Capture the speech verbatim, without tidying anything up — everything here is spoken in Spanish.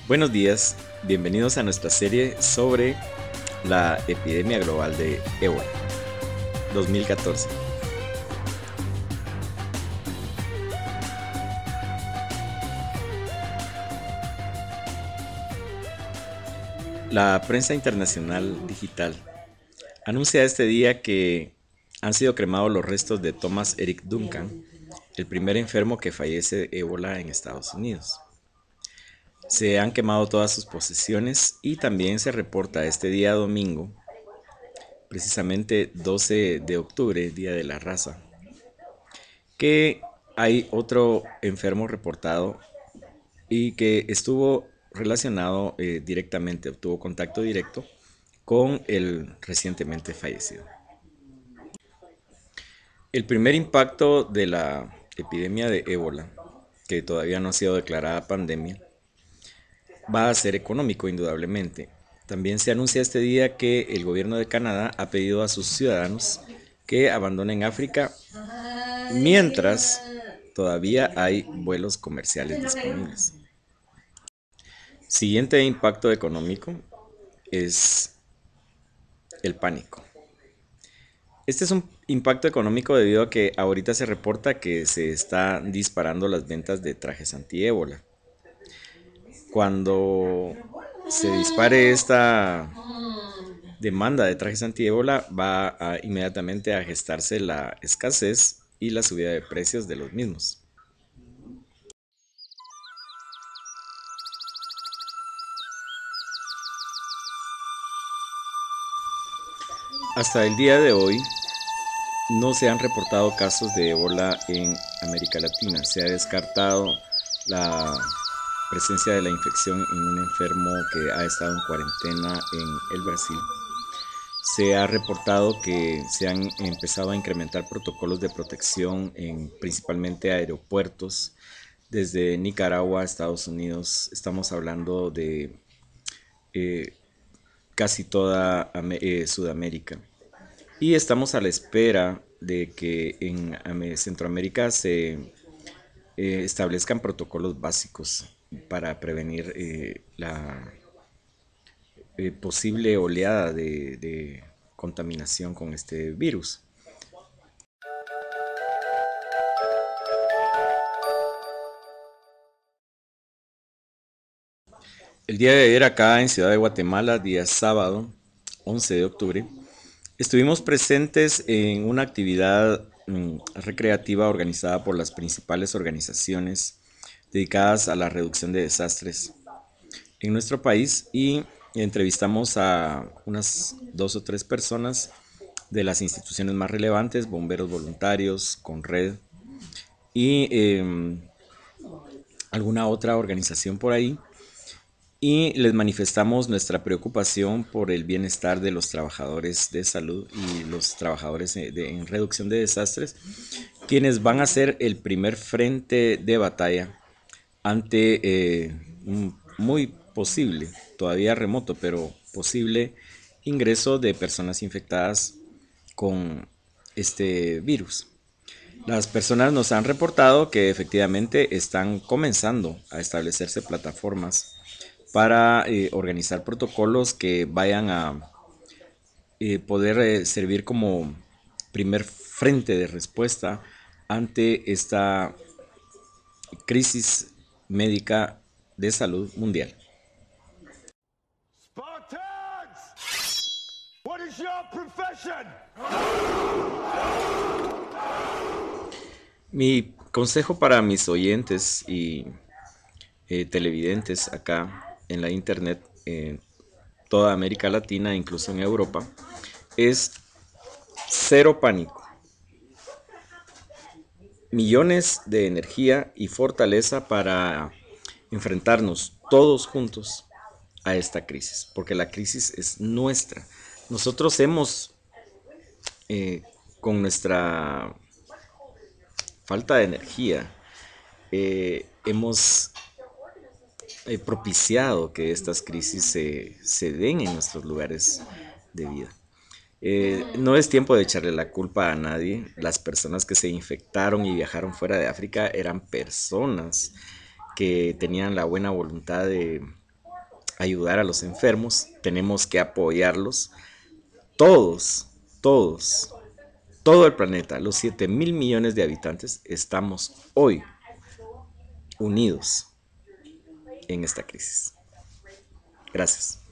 Buenos días, bienvenidos a nuestra serie sobre la epidemia global de ébola dos mil catorce. La prensa internacional digital anuncia este día que han sido cremados los restos de Thomas Eric Duncan, el primer enfermo que fallece de ébola en Estados Unidos. Se han quemado todas sus posesiones y también se reporta este día domingo, precisamente doce de octubre, Día de la Raza, que hay otro enfermo reportado y que estuvo relacionado eh, directamente, obtuvo contacto directo con el recientemente fallecido. El primer impacto de la epidemia de ébola, que todavía no ha sido declarada pandemia, va a ser económico indudablemente. También se anuncia este día que el gobierno de Canadá ha pedido a sus ciudadanos que abandonen África mientras todavía hay vuelos comerciales disponibles. Siguiente impacto económico es el pánico. Este es un impacto económico debido a que ahorita se reporta que se están disparando las ventas de trajes anti-ébola. Cuando se dispare esta demanda de trajes anti-ébola, va a, inmediatamente a gestarse la escasez y la subida de precios de los mismos. Hasta el día de hoy no se han reportado casos de ébola en América Latina. Se ha descartado la presencia de la infección en un enfermo que ha estado en cuarentena en el Brasil. Se ha reportado que se han empezado a incrementar protocolos de protección en principalmente aeropuertos desde Nicaragua a Estados Unidos. Estamos hablando de eh, casi toda eh, Sudamérica. Y estamos a la espera de que en Centroamérica se eh, establezcan protocolos básicos para prevenir eh, la eh, posible oleada de, de contaminación con este virus. El día de ayer acá en Ciudad de Guatemala, día sábado, once de octubre, estuvimos presentes en una actividad mm, recreativa organizada por las principales organizaciones dedicadas a la reducción de desastres en nuestro país y entrevistamos a unas dos o tres personas de las instituciones más relevantes, bomberos voluntarios, Conred y eh, alguna otra organización por ahí, y les manifestamos nuestra preocupación por el bienestar de los trabajadores de salud y los trabajadores de, de, en reducción de desastres, quienes van a ser el primer frente de batalla ante eh, un muy posible, todavía remoto, pero posible ingreso de personas infectadas con este virus. Las personas nos han reportado que efectivamente están comenzando a establecerse plataformas para eh, organizar protocolos que vayan a eh, poder eh, servir como primer frente de respuesta ante esta crisis médica de salud mundial. Spartans, what is your profession? Mi consejo para mis oyentes y eh, televidentes acá en la internet, en toda América Latina, incluso en Europa, es cero pánico. Millones de energía y fortaleza para enfrentarnos todos juntos a esta crisis, porque la crisis es nuestra. Nosotros hemos, eh, con nuestra falta de energía, eh, hemos eh, propiciado que estas crisis se, se den en nuestros lugares de vida. Eh, no es tiempo de echarle la culpa a nadie. Las personas que se infectaron y viajaron fuera de África eran personas que tenían la buena voluntad de ayudar a los enfermos, tenemos que apoyarlos. Todos, todos, todo el planeta, los siete mil millones de habitantes, estamos hoy unidos en esta crisis. Gracias.